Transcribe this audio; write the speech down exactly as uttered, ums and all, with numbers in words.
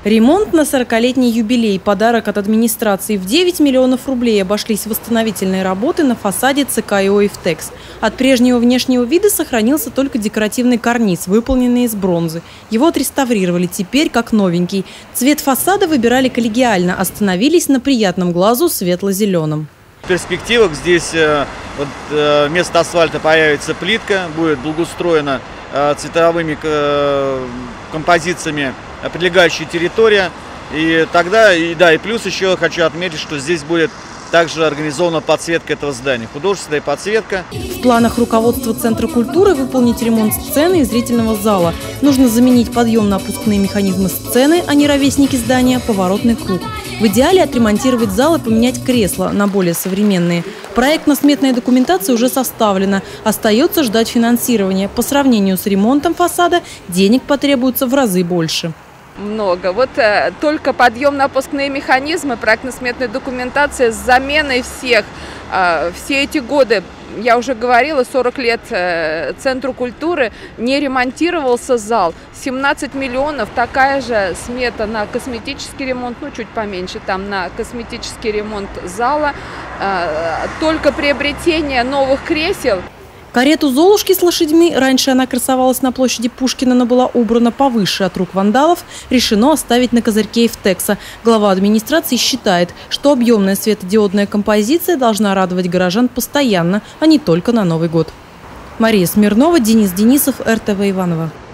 Ремонт на сорокалетний юбилей. Подарок от администрации. В девять миллионов рублей обошлись восстановительные работы на фасаде ЦК ИО «Ифтекс». От прежнего внешнего вида сохранился только декоративный карниз, выполненный из бронзы. его отреставрировали теперь как новенький. Цвет фасада выбирали коллегиально, остановились на приятном глазу светло-зеленом. В перспективах здесь вот, вместо асфальта появится плитка, будет благоустроена цветовыми композициями прилегающая территория. И тогда, и, да, и плюс еще хочу отметить, что здесь будет также организована подсветка этого здания, художественная подсветка. В планах руководства Центра культуры выполнить ремонт сцены и зрительного зала. Нужно заменить подъемно-опускные механизмы сцены, а не ровесники здания, поворотный круг. В идеале отремонтировать зал и поменять кресла на более современные. Проектно-сметная документация уже составлена. Остается ждать финансирования. По сравнению с ремонтом фасада денег потребуется в разы больше. Много. Вот э, только подъемно-опускные механизмы, проектно-сметная документация с заменой всех. Э, все эти годы, я уже говорила, сорок лет э, Центру культуры не ремонтировался зал. семнадцать миллионов, такая же смета на косметический ремонт, ну чуть поменьше, там на косметический ремонт зала. Э, только приобретение новых кресел. Карету Золушки с лошадьми, раньше она красовалась на площади Пушкина, но была убрана повыше от рук вандалов, решено оставить на козырьке Ифтекса. Глава администрации считает, что объемная светодиодная композиция должна радовать горожан постоянно, а не только на Новый год. Мария Смирнова, Денис Денисов, эр тэ вэ Иваново.